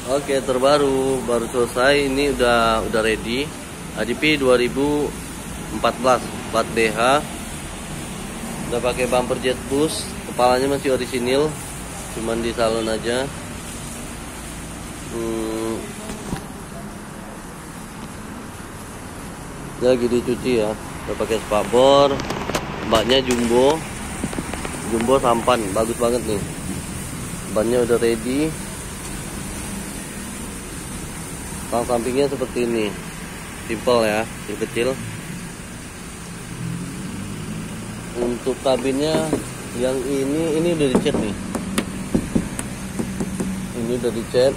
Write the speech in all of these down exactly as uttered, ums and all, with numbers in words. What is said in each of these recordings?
Oke, terbaru baru selesai, ini udah udah ready. A D P dua ribu empat belas plat B H. Udah pakai bumper jet boost, kepalanya masih orisinil, cuman di salon aja. Hmm. Lagi dicuci ya. Udah pakai spabor, baknya jumbo. Jumbo sampan, bagus banget nih. Bannya udah ready. Tang sampingnya seperti ini, simple ya, yang kecil. Untuk kabinnya yang ini, ini udah dicat nih. Ini udah dicat.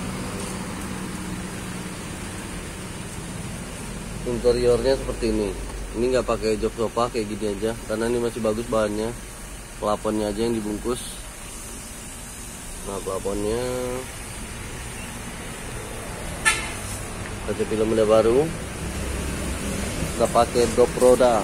Interiornya seperti ini. Ini nggak pakai jok sofa, kayak gini aja, karena ini masih bagus bahannya. Plafonnya aja yang dibungkus. Nah, plafonnya kaca film udah baru. Kita pakai dop roda.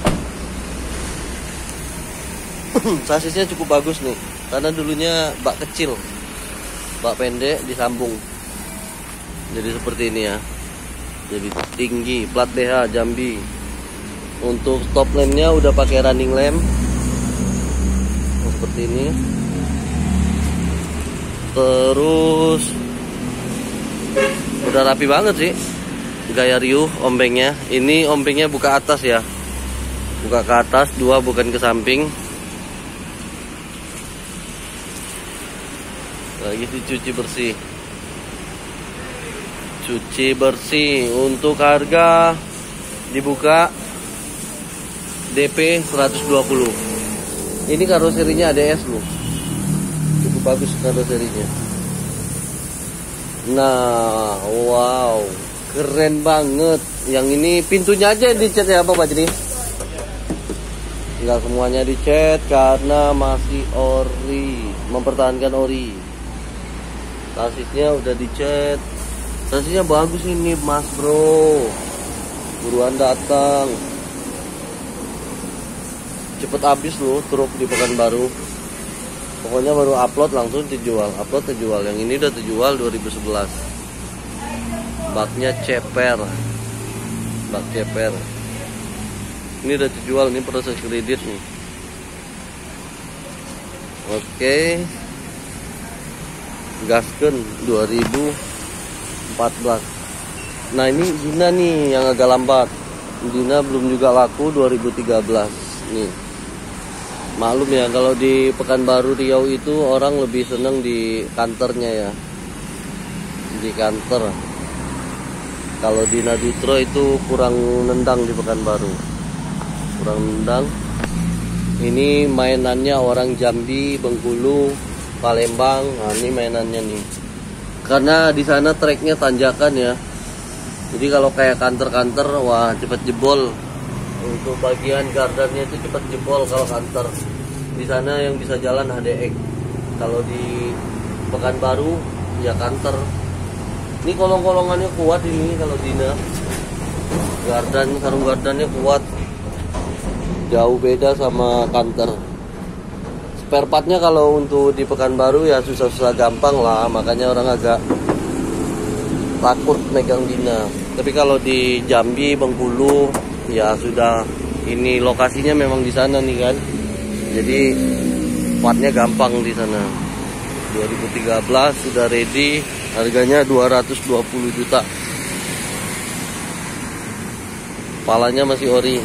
Sasisnya cukup bagus nih, karena dulunya bak kecil, bak pendek disambung. Jadi seperti ini ya. Jadi tinggi, plat B H Jambi. Untuk stop lampnya udah pakai running lamp. Seperti ini. Terus udah rapi banget sih, gaya riuh ombengnya. Ini ombengnya buka atas ya, buka ke atas dua, bukan ke samping. Lagi dicuci bersih, cuci bersih. Untuk harga dibuka D P seratus dua puluh. Ini karoserinya A D S loh, cukup bagus karoserinya. Nah, wow, keren banget. Yang ini pintunya aja dicat ya, apa Pak Jadi? Enggak semuanya dicat karena masih ori, mempertahankan ori. Sasisnya udah dicat. Sasisnya bagus ini, Mas Bro. Buruan datang. Cepet habis loh truk di Pekanbaru. Pokoknya baru upload langsung dijual, upload terjual. Yang ini udah terjual dua ribu sebelas. Baknya ceper, bak ceper. Ini udah terjual, ini proses kredit nih. Oke, gasken dua ribu empat belas. Nah ini Dina nih yang agak lambat. Dina belum juga laku dua ribu tiga belas nih. Maklum ya, kalau di Pekanbaru Riau itu orang lebih seneng di kantornya ya, di kantor. Kalau di Naditro itu kurang nendang di Pekanbaru, kurang nendang. Ini mainannya orang Jambi, Bengkulu, Palembang. Nah ini mainannya nih, karena di sana treknya tanjakan ya. Jadi kalau kayak kantor-kantor, wah cepet jebol. Untuk bagian gardannya itu cepat jebol kalau kantor. Di sana yang bisa jalan H D X. Kalau di Pekanbaru ya kantor. Ini kolong-kolongannya kuat ini kalau Dina. Gardan, sarung gardannya kuat. Jauh beda sama kantor. Spare partnya kalau untuk di Pekanbaru ya susah-susah gampang lah, makanya orang agak takut megang Dina. Tapi kalau di Jambi, Bengkulu ya sudah, ini lokasinya memang di sana nih kan. Jadi partnya gampang di sana. dua ribu tiga belas sudah ready, harganya dua ratus dua puluh juta. Kepalanya masih ori.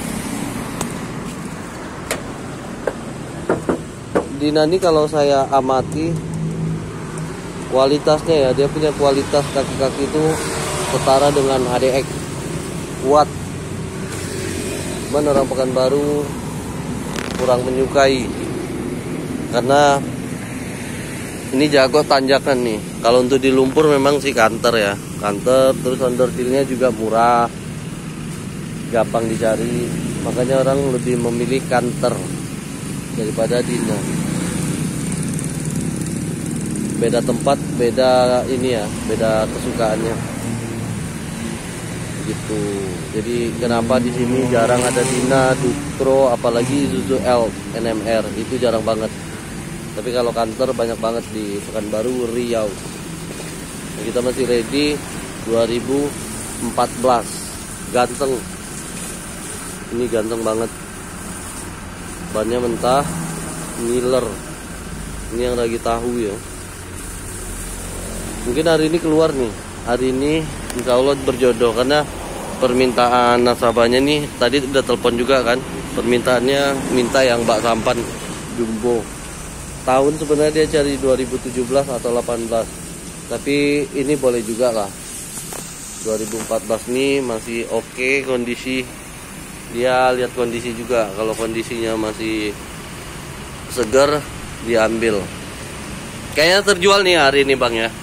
Dina ini kalau saya amati kualitasnya ya, dia punya kualitas kaki-kaki itu setara dengan H D X, kuat. Cuman orang Pekanbaru kurang menyukai karena ini jago tanjakan nih. Kalau untuk di lumpur memang sih kantor ya, kantor. Terus undersealnya juga murah, gampang dicari, makanya orang lebih memilih kantor daripada Dina. Beda tempat, beda ini ya, beda kesukaannya gitu. Jadi kenapa di sini jarang ada Dina, Dutro, apalagi Isuzu L, N M R itu jarang banget. Tapi kalau kantor banyak banget di Pekanbaru Riau. Kita masih ready dua ribu empat belas. Ganteng. Ini ganteng banget. Bannya mentah, Miller. Ini yang lagi tahu ya. Mungkin hari ini keluar nih. Hari ini insya Allah berjodoh, karena permintaan nasabahnya nih tadi udah telepon juga kan. Permintaannya minta yang bak sampan jumbo. Tahun sebenarnya dia cari dua ribu tujuh belas atau delapan belas. Tapi ini boleh juga lah. dua ribu empat belas ini masih oke okay kondisi. Dia lihat kondisi juga. Kalau kondisinya masih segar, diambil. Kayaknya terjual nih hari ini Bang ya.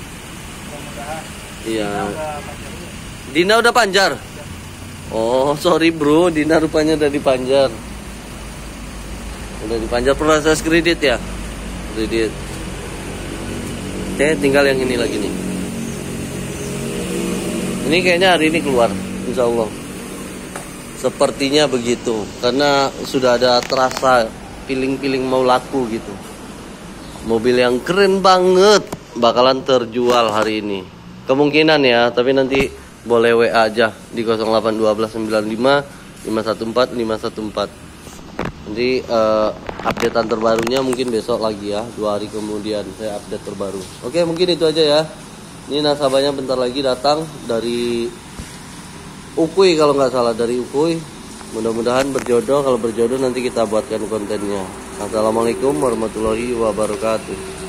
Iya. Dina udah panjar. Oh sorry bro, Dina rupanya udah dipanjar. Udah dipanjar proses kredit ya. Kredit. Oke, tinggal yang ini lagi nih. Ini kayaknya hari ini keluar, insya Allah. Sepertinya begitu, karena sudah ada terasa piling-piling mau laku gitu. Mobil yang keren banget bakalan terjual hari ini. Kemungkinan ya, tapi nanti boleh W A aja di nol delapan satu dua sembilan lima lima satu empat lima satu empat. Nanti uh, updatean terbarunya mungkin besok lagi ya, dua hari kemudian saya update terbaru. Oke, mungkin itu aja ya. Ini nasabahnya bentar lagi datang dari Ukui kalau nggak salah, dari Ukui. Mudah-mudahan berjodoh. Kalau berjodoh nanti kita buatkan kontennya. Assalamualaikum warahmatullahi wabarakatuh.